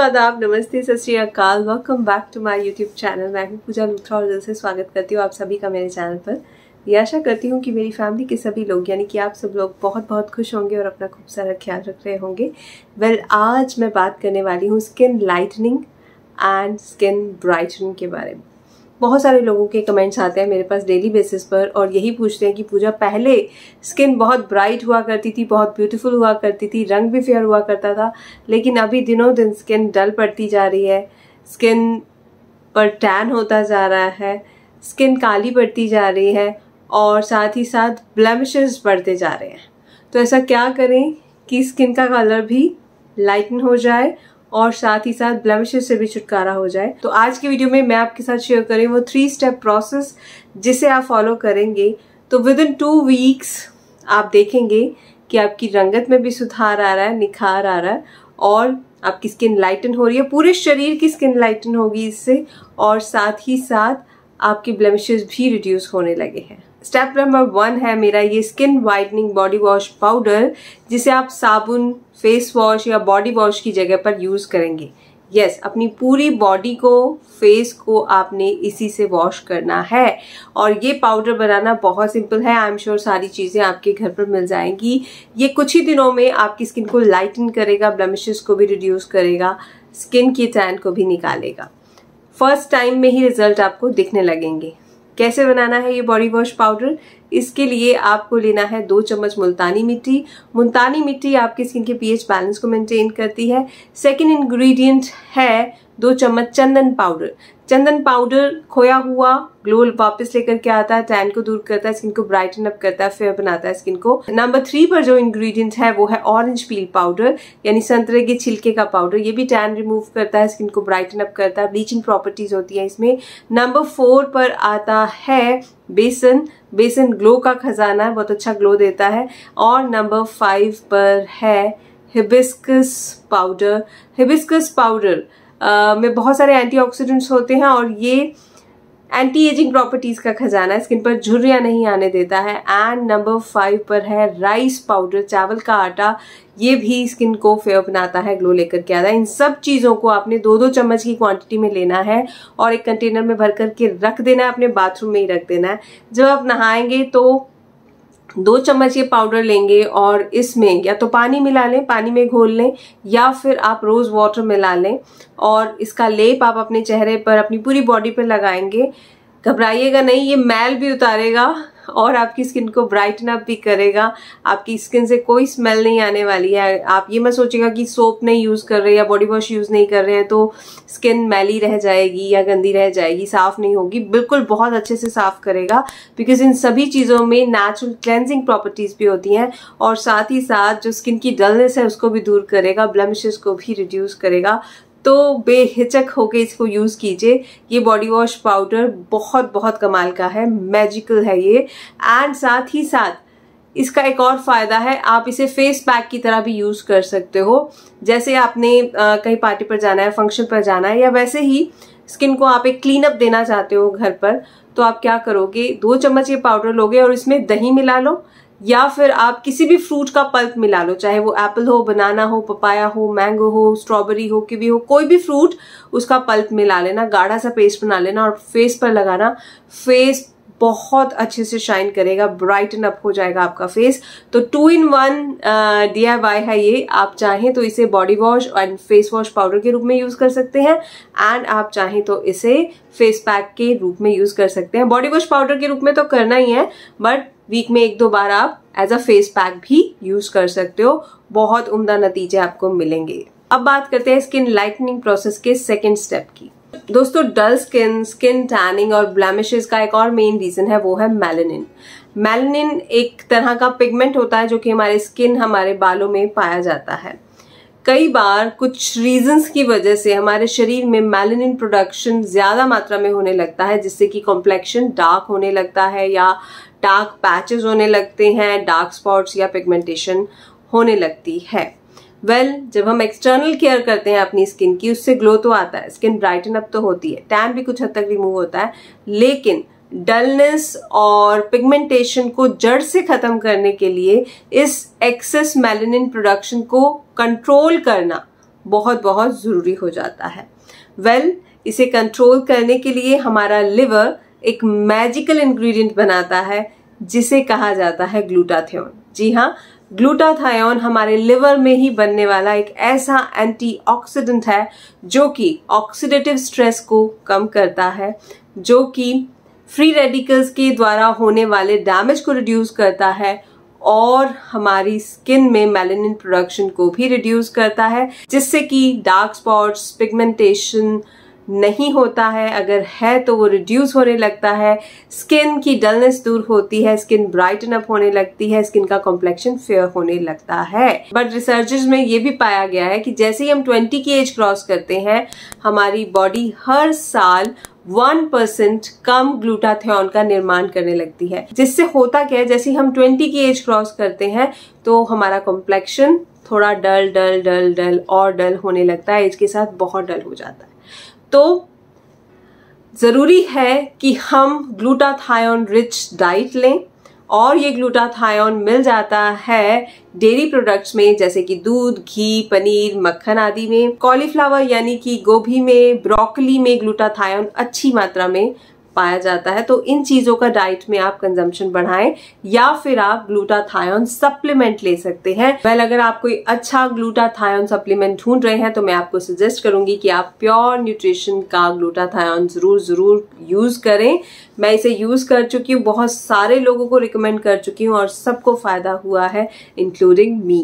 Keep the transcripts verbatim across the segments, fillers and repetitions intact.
आदाब, नमस्ते, Sat Sri Akal. Welcome back to my YouTube channel. मैं हूं पूजा लूथरा और दिल से स्वागत करती हूँ आप सभी का मेरे चैनल पर। ये आशा करती हूँ कि मेरी फैमिली के सभी लोग यानी कि आप सब लोग बहुत बहुत खुश होंगे और अपना खूब सारा ख्याल रख रहे होंगे। वेल well, आज मैं बात करने वाली हूँ skin lightening and skin brightening के बारे में। बहुत सारे लोगों के कमेंट्स आते हैं मेरे पास डेली बेसिस पर और यही पूछते हैं कि पूजा पहले स्किन बहुत ब्राइट हुआ करती थी, बहुत ब्यूटीफुल हुआ करती थी, रंग भी फेयर हुआ करता था, लेकिन अभी दिनों दिन स्किन डल पड़ती जा रही है, स्किन पर टैन होता जा रहा है, स्किन काली पड़ती जा रही है और साथ ही साथ ब्लेमिशेस बढ़ते जा रहे हैं। तो ऐसा क्या करें कि स्किन का कलर भी लाइटन हो जाए और साथ ही साथ ब्लेमिशेस से भी छुटकारा हो जाए। तो आज की वीडियो में मैं आपके साथ शेयर करें वो थ्री स्टेप प्रोसेस जिसे आप फॉलो करेंगे तो विद इन टू वीक्स आप देखेंगे कि आपकी रंगत में भी सुधार आ रहा है, निखार आ रहा है और आपकी स्किन लाइटन हो रही है, पूरे शरीर की स्किन लाइटन होगी इससे और साथ ही साथ आपकी ब्लेमिशेस भी रिड्यूस होने लगे हैं। स्टेप नंबर वन है मेरा ये skin whitening body wash powder, जिसे आप साबुन, फेस वॉश या बॉडी वॉश की जगह पर यूज करेंगे। यस yes, अपनी पूरी बॉडी को, फेस को आपने इसी से वॉश करना है और ये पाउडर बनाना बहुत सिंपल है। आई एम श्योर सारी चीजें आपके घर पर मिल जाएंगी। ये कुछ ही दिनों में आपकी स्किन को लाइटन करेगा, ब्लेमिशेस को भी रिड्यूस करेगा, स्किन की टैन को भी निकालेगा। फर्स्ट टाइम में ही रिजल्ट आपको दिखने लगेंगे। कैसे बनाना है ये बॉडी वॉश पाउडर? इसके लिए आपको लेना है दो चम्मच मुल्तानी मिट्टी। मुल्तानी मिट्टी आपकी स्किन के पीएच बैलेंस को मेंटेन करती है। सेकंड इंग्रेडिएंट है दो चम्मच चंदन पाउडर। चंदन पाउडर खोया हुआ ग्लो वापस लेकर के आता है, टैन को दूर करता है, स्किन को ब्राइटन अप करता है, फेयर बनाता है स्किन को। नंबर थ्री पर जो इंग्रेडिएंट है वो है ऑरेंज पील पाउडर यानी संतरे के छिलके का पाउडर। ये भी टैन रिमूव करता है, स्किन को ब्राइटन अप करता है, ब्लीचिंग प्रॉपर्टीज होती है इसमें। नंबर फोर पर आता है बेसन। बेसन ग्लो का खजाना है, बहुत अच्छा ग्लो देता है। और नंबर फाइव पर है hibiscus powder. Hibiscus powder Uh, में बहुत सारे एंटीऑक्सीडेंट्स होते हैं और ये एंटी एजिंग प्रॉपर्टीज का खजाना है, स्किन पर झुर्रियां नहीं आने देता है। एंड नंबर फाइव पर है राइस पाउडर, चावल का आटा। ये भी स्किन को फेयर बनाता है, ग्लो लेकर के आता है। इन सब चीजों को आपने दो दो चम्मच की क्वांटिटी में लेना है और एक कंटेनर में भर करके रख देना है, अपने बाथरूम में ही रख देना है। जब आप नहाएंगे तो दो चम्मच ये पाउडर लेंगे और इसमें या तो पानी मिला लें, पानी में घोल लें, या फिर आप रोज वाटर मिला लें और इसका लेप आप अपने चेहरे पर, अपनी पूरी बॉडी पर लगाएंगे। घबराइएगा नहीं, ये मैल भी उतारेगा और आपकी स्किन को ब्राइटन अप भी करेगा। आपकी स्किन से कोई स्मेल नहीं आने वाली है। आप ये मत सोचिएगा कि सोप नहीं यूज कर रहे या बॉडी वॉश यूज नहीं कर रहे हैं तो स्किन मैली रह जाएगी या गंदी रह जाएगी, साफ नहीं होगी। बिल्कुल बहुत अच्छे से साफ करेगा बिकॉज इन सभी चीजों में नेचुरल क्लेंजिंग प्रॉपर्टीज भी होती हैं और साथ ही साथ जो स्किन की डलनेस है उसको भी दूर करेगा, ब्लेमिशेस को भी रिड्यूस करेगा। तो बेहिचक होके इसको यूज कीजिए। ये बॉडी वॉश पाउडर बहुत बहुत कमाल का है, मैजिकल है ये। एंड साथ ही साथ इसका एक और फायदा है, आप इसे फेस पैक की तरह भी यूज कर सकते हो। जैसे आपने आ, कहीं पार्टी पर जाना है, फंक्शन पर जाना है, या वैसे ही स्किन को आप एक क्लीन अप देना चाहते हो घर पर, तो आप क्या करोगे, दो चम्मच ये पाउडर लोगे और इसमें दही मिला लो या फिर आप किसी भी फ्रूट का पल्प मिला लो, चाहे वो एप्पल हो, बनाना हो, पपाया हो, मैंगो हो, स्ट्रॉबेरी हो, कीवी हो, कोई भी फ्रूट, उसका पल्प मिला लेना, गाढ़ा सा पेस्ट बना लेना और फेस पर लगाना। फेस बहुत अच्छे से शाइन करेगा, ब्राइटन अप हो जाएगा आपका फेस। तो two in one D I Y है ये। आप चाहें तो इसे body wash and face wash powder के रूप में यूज कर सकते हैं एंड आप चाहें तो इसे फेस पैक के रूप में यूज कर सकते हैं। बॉडी वॉश पाउडर के रूप में तो करना ही है, बट वीक में एक दो बार आप एज अ फेस पैक भी यूज कर सकते हो। बहुत उम्दा नतीजे आपको मिलेंगे। अब बात करते हैं स्किन लाइटनिंग प्रोसेस के सेकेंड स्टेप की। दोस्तों, डल स्किन, स्किन टैनिंग और ब्लेमिशेस का एक और मेन रीजन है, वो है मेलानिन। मेलानिन एक तरह का पिगमेंट होता है जो कि हमारे स्किन, हमारे बालों में पाया जाता है। कई बार कुछ रीजंस की वजह से हमारे शरीर में मेलानिन प्रोडक्शन ज्यादा मात्रा में होने लगता है, जिससे कि कॉम्प्लेक्शन डार्क होने लगता है या डार्क पैचेस होने लगते हैं, डार्क स्पॉट्स या पिगमेंटेशन होने लगती है। वेल well, जब हम एक्सटर्नल केयर करते हैं अपनी स्किन की, उससे ग्लो तो आता है, स्किन ब्राइटन अप तो होती है, टैन भी कुछ हद तक रिमूव होता है, लेकिन डलनेस और पिगमेंटेशन को जड़ से खत्म करने के लिए इस एक्सेस मेलानिन प्रोडक्शन को कंट्रोल करना बहुत बहुत ज़रूरी हो जाता है। वेल well, इसे कंट्रोल करने के लिए हमारा लिवर एक मैजिकल इंग्रेडिएंट बनाता है जिसे कहा जाता है ग्लूटाथियोन। जी हाँ, ग्लूटाथियोन हमारे लिवर में ही बनने वाला एक ऐसा एंटीऑक्सीडेंट है जो कि ऑक्सीडेटिव स्ट्रेस को कम करता है, जो कि फ्री रेडिकल्स के द्वारा होने वाले डैमेज को रिड्यूस करता है और हमारी स्किन में मेलानिन प्रोडक्शन को भी रिड्यूस करता है, जिससे कि डार्क स्पॉट्स, पिगमेंटेशन नहीं होता है, अगर है तो वो रिड्यूस होने लगता है, स्किन की डलनेस दूर होती है, स्किन ब्राइटन अप होने लगती है, स्किन का कॉम्प्लेक्शन फेयर होने लगता है। बट रिसर्चेस में ये भी पाया गया है कि जैसे ही हम ट्वेंटी की एज क्रॉस करते हैं, हमारी बॉडी हर साल वन परसेंट कम ग्लूटाथियोन का निर्माण करने लगती है, जिससे होता क्या है, जैसे हम ट्वेंटी की एज क्रॉस करते हैं तो हमारा कॉम्प्लेक्शन थोड़ा डल डल डल डल और डल होने लगता है, एज के साथ बहुत डल हो जाता है। तो जरूरी है कि हम ग्लूटाथियोन रिच डाइट लें, और ये ग्लूटाथियोन मिल जाता है डेयरी प्रोडक्ट्स में, जैसे कि दूध, घी, पनीर, मक्खन आदि में। कॉलीफ्लावर यानी कि गोभी में, ब्रोकली में ग्लूटाथियोन अच्छी मात्रा में पाया जाता है। तो इन चीजों का डाइट में आप कंजम्पशन बढ़ाएं, या फिर आप ग्लूटाथियोन सप्लीमेंट ले सकते हैं। वेल well, अगर आप कोई अच्छा ग्लूटाथियोन सप्लीमेंट ढूंढ रहे हैं तो मैं आपको सजेस्ट करूंगी कि आप प्योर न्यूट्रिशन का ग्लूटाथियोन जरूर जरूर यूज करें। मैं इसे यूज कर चुकी हूँ, बहुत सारे लोगों को रिकमेंड कर चुकी हूँ और सबको फायदा हुआ है, including me.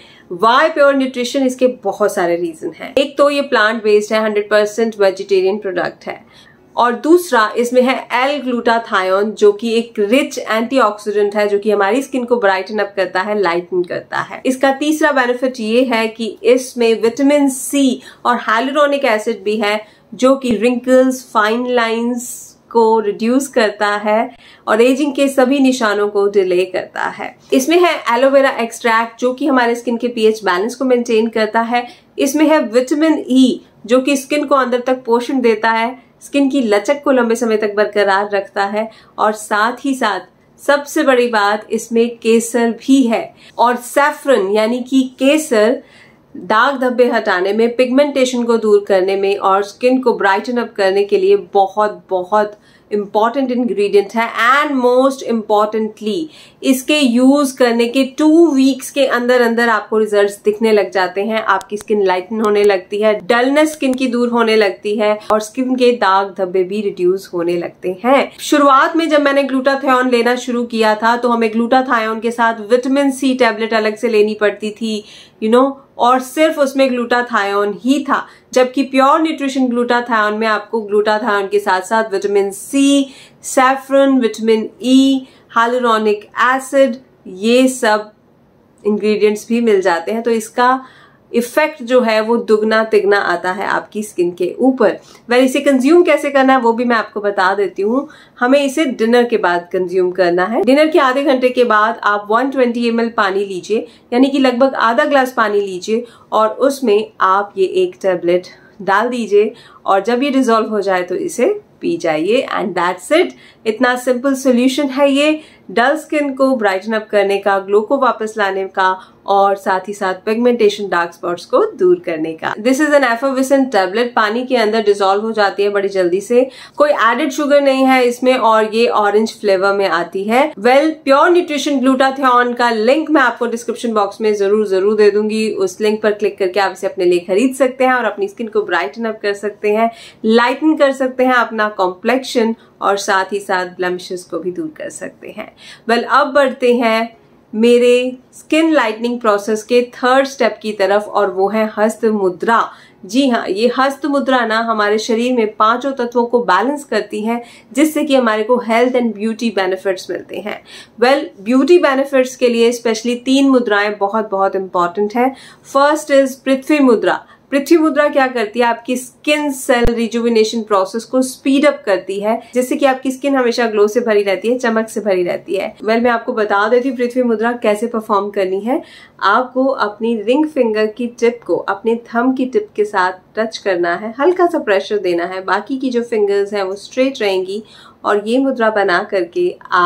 Why pure nutrition? इसके बहुत सारे रीजन हैं। एक तो ये प्लांट बेस्ड है, हंड्रेड परसेंट वेजिटेरियन प्रोडक्ट है, और दूसरा इसमें है एल ग्लूटाथियोन, जो कि एक रिच एंटीऑक्सीडेंट है, जो कि हमारी स्किन को ब्राइटन अप करता है, लाइटन करता है। इसका तीसरा बेनिफिट ये है कि इसमें विटामिन सी और हाइलुरोनिक एसिड भी है, जो कि रिंकल्स, फाइन लाइंस को रिड्यूस करता है और एजिंग के सभी निशानों को डिले करता है। इसमें है एलोवेरा एक्सट्रैक्ट, जो कि हमारे स्किन के पीएच बैलेंस को मेंटेन करता है। इसमें है विटामिन ई, जो कि स्किन को अंदर तक पोषण देता है, स्किन की लचक को लंबे समय तक बरकरार रखता है, और साथ ही साथ सबसे बड़ी बात, इसमें केसर भी है। और सैफरन यानी कि केसर दाग धब्बे हटाने में, पिगमेंटेशन को दूर करने में और स्किन को ब्राइटन अप करने के लिए बहुत बहुत इंपॉर्टेंट इंग्रेडिएंट है। एंड मोस्ट इम्पॉर्टेंटली, इसके यूज करने के टू वीक्स के अंदर अंदर आपको रिजल्ट्स दिखने लग जाते हैं। आपकी स्किन लाइटन होने लगती है, डलनेस स्किन की दूर होने लगती है, और स्किन के दाग धब्बे भी रिड्यूस होने लगते हैं। शुरुआत में जब मैंने ग्लूटाथियोन लेना शुरू किया था तो हमें ग्लूटाथियोन के साथ विटामिन सी टैबलेट अलग से लेनी पड़ती थी, यू you नो know, और सिर्फ उसमें ग्लूटाथियोन ही था, जबकि प्योर न्यूट्रिशन ग्लूटाथियोन में आपको ग्लूटाथियोन के साथ साथ vitamin C, saffron, vitamin E, hyaluronic acid, ये सब इंग्रेडिएंट्स भी मिल जाते हैं। तो इसका इफेक्ट जो है वो दुगना तिगना आता है आपकी स्किन के ऊपर। वेल, इसे कंज्यूम कैसे करना है वो भी मैं आपको बता देती हूँ। हमें इसे डिनर के बाद कंज्यूम करना है। डिनर के आधे घंटे के बाद आप वन ट्वेंटी एम एल पानी लीजिए, यानी कि लगभग आधा ग्लास पानी लीजिए, और उसमें आप ये एक टैबलेट डाल दीजिए, और जब ये डिजोल्व हो जाए तो इसे पी जाइए, एंड दैट्स इट। इतना सिंपल सोल्यूशन है ये डल स्किन को ब्राइटन अप करने का, ग्लो को वापस लाने का, और साथ ही साथ पिगमेंटेशन, डार्क स्पॉट्स को दूर करने का। This is an effervescent tablet, पानी के अंदर डिसॉल्व हो जाती है बड़ी जल्दी से। कोई एडेड शुगर नहीं है इसमें, और ये ऑरेंज फ्लेवर में आती है। वेल, प्योर न्यूट्रिशन ग्लूटाथियोन का लिंक मैं आपको डिस्क्रिप्शन बॉक्स में जरूर जरूर दे दूंगी। उस लिंक पर क्लिक करके आप इसे अपने लिए खरीद सकते हैं और अपनी स्किन को ब्राइटन अप कर सकते हैं, लाइटन कर सकते हैं अपना कॉम्प्लेक्शन, और साथ ही साथ ब्लेमिशेस को भी दूर कर सकते हैं। वेल well, अब बढ़ते हैं मेरे स्किन लाइटनिंग प्रोसेस के थर्ड स्टेप की तरफ, और वो है हस्त मुद्रा। जी हाँ, ये हस्त मुद्रा ना हमारे शरीर में पांचों तत्वों को बैलेंस करती है, जिससे कि हमारे को हेल्थ एंड ब्यूटी बेनिफिट्स मिलते हैं। वेल, ब्यूटी बेनिफिट्स के लिए स्पेशली तीन मुद्राएं बहुत बहुत इंपॉर्टेंट है। फर्स्ट इज पृथ्वी मुद्रा। पृथ्वी मुद्रा क्या करती है? आपकी स्किन सेल रिजुविनेशन प्रोसेस को स्पीड अप करती है, जिससे कि आपकी स्किन हमेशा ग्लो से भरी रहती है, चमक से भरी रहती है। वेल well, मैं आपको बता देती हूँ पृथ्वी मुद्रा कैसे परफॉर्म करनी है। आपको अपनी रिंग फिंगर की टिप को अपने थंब की टिप के साथ टच करना है, हल्का सा प्रेशर देना है, बाकी की जो फिंगर्स हैं वो स्ट्रेट रहेंगी, और ये मुद्रा बना करके आप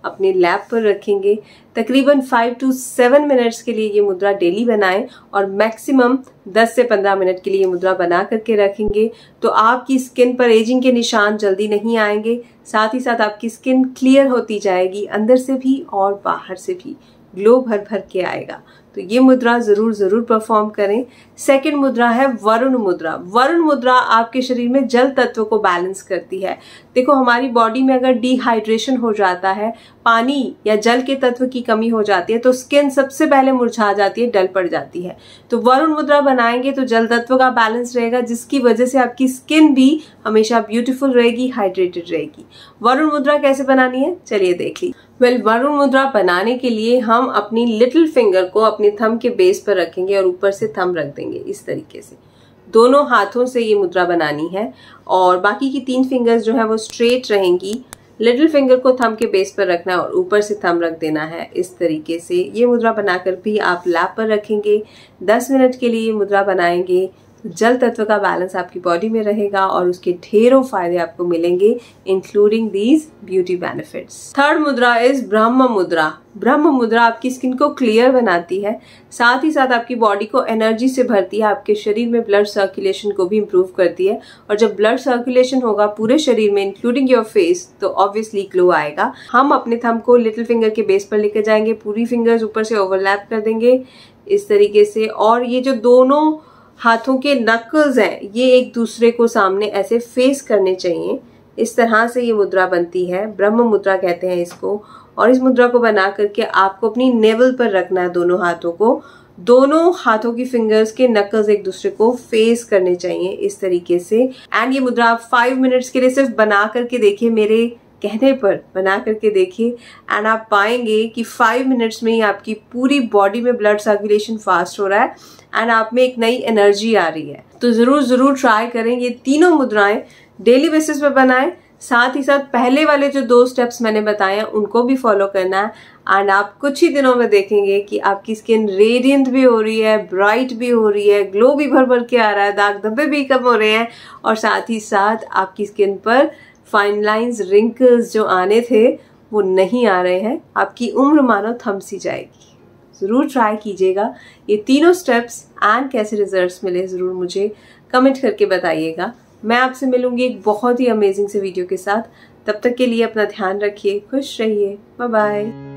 अपने लैप पर रखेंगे। तकरीबन फाइव टू सेवन मिनट्स के लिए ये मुद्रा डेली बनाएं और मैक्सिमम दस से पंद्रह मिनट के लिए ये मुद्रा बना करके रखेंगे तो आपकी स्किन पर एजिंग के निशान जल्दी नहीं आएंगे। साथ ही साथ आपकी स्किन क्लियर होती जाएगी, अंदर से भी और बाहर से भी ग्लो भर भर के आएगा। तो ये मुद्रा जरूर जरूर परफॉर्म करें। सेकंड मुद्रा है वरुण मुद्रा। वरुण मुद्रा आपके शरीर में जल तत्व को बैलेंस करती है। देखो, हमारी बॉडी में अगर डिहाइड्रेशन हो जाता है, पानी या जल के तत्व की कमी हो जाती है तो स्किन सबसे पहले मुरझा जाती है, डल पड़ जाती है। तो वरुण मुद्रा बनाएंगे तो जल तत्व का बैलेंस रहेगा, जिसकी वजह से आपकी स्किन भी हमेशा ब्यूटीफुल रहेगी, हाइड्रेटेड रहेगी। वरुण मुद्रा कैसे बनानी है, चलिए देख लीजिए। वेल well, वरुण मुद्रा बनाने के लिए हम अपनी लिटिल फिंगर को अपने थंब के बेस पर रखेंगे और ऊपर से थंब रख देंगे इस तरीके से। दोनों हाथों से ये मुद्रा बनानी है और बाकी की तीन फिंगर्स जो है वो स्ट्रेट रहेंगी। लिटिल फिंगर को थंब के बेस पर रखना है और ऊपर से थंब रख देना है इस तरीके से। ये मुद्रा बनाकर भी आप लैप पर रखेंगे। दस मिनट के लिए ये मुद्रा बनाएंगे। जल तत्व का बैलेंस आपकी बॉडी में रहेगा और उसके ढेरों फायदे आपको मिलेंगे, including these beauty benefits. Third mudra is Brahma mudra. ब्रह्म मुद्रा आपकी स्किन को क्लियर बनाती है, साथ ही साथ आपकी बॉडी को एनर्जी से भरती है, आपके शरीर में ब्लड सर्कुलेशन को भी इम्प्रूव करती है। और जब ब्लड सर्कुलेशन होगा पूरे शरीर में इंक्लूडिंग योर फेस तो ऑब्वियसली ग्लो आएगा। हम अपने थंब को लिटिल फिंगर के बेस पर लेकर जाएंगे, पूरी फिंगर्स ऊपर से ओवरलैप कर देंगे इस तरीके से। और ये जो दोनों हाथों के नकल्स हैं ये एक दूसरे को सामने ऐसे फेस करने चाहिए। इस तरह से ये मुद्रा बनती है, ब्रह्म मुद्रा कहते हैं इसको। और इस मुद्रा को बना करके आपको अपनी नेवल पर रखना है दोनों हाथों को। दोनों हाथों की फिंगर्स के नकल्स एक दूसरे को फेस करने चाहिए इस तरीके से। एंड ये मुद्रा आप फाइव मिनट्स के लिए सिर्फ बना करके देखिए, मेरे कहने पर बना करके देखिए एंड आप पाएंगे कि फाइव मिनट्स में ही आपकी पूरी बॉडी में ब्लड सर्कुलेशन फास्ट हो रहा है एंड आप में एक नई एनर्जी आ रही है। तो जरूर जरूर ट्राई करें। ये तीनों मुद्राएं डेली बेसिस पे बनाएं। साथ ही साथ पहले वाले जो दो स्टेप्स मैंने बताए हैं उनको भी फॉलो करना है एंड आप कुछ ही दिनों में देखेंगे कि आपकी स्किन रेडियंट भी हो रही है, ब्राइट भी हो रही है, ग्लो भी भर भर के आ रहा है, दाग धब्बे भी कम हो रहे हैं और साथ ही साथ आपकी स्किन पर फाइन लाइंस, रिंकल्स जो आने थे वो नहीं आ रहे हैं। आपकी उम्र मानो थम सी जाएगी। जरूर ट्राई कीजिएगा ये तीनों स्टेप्स एंड कैसे रिजल्ट्स मिले जरूर मुझे कमेंट करके बताइएगा। मैं आपसे मिलूंगी एक बहुत ही अमेजिंग से वीडियो के साथ। तब तक के लिए अपना ध्यान रखिए, खुश रहिए, बाय बाय।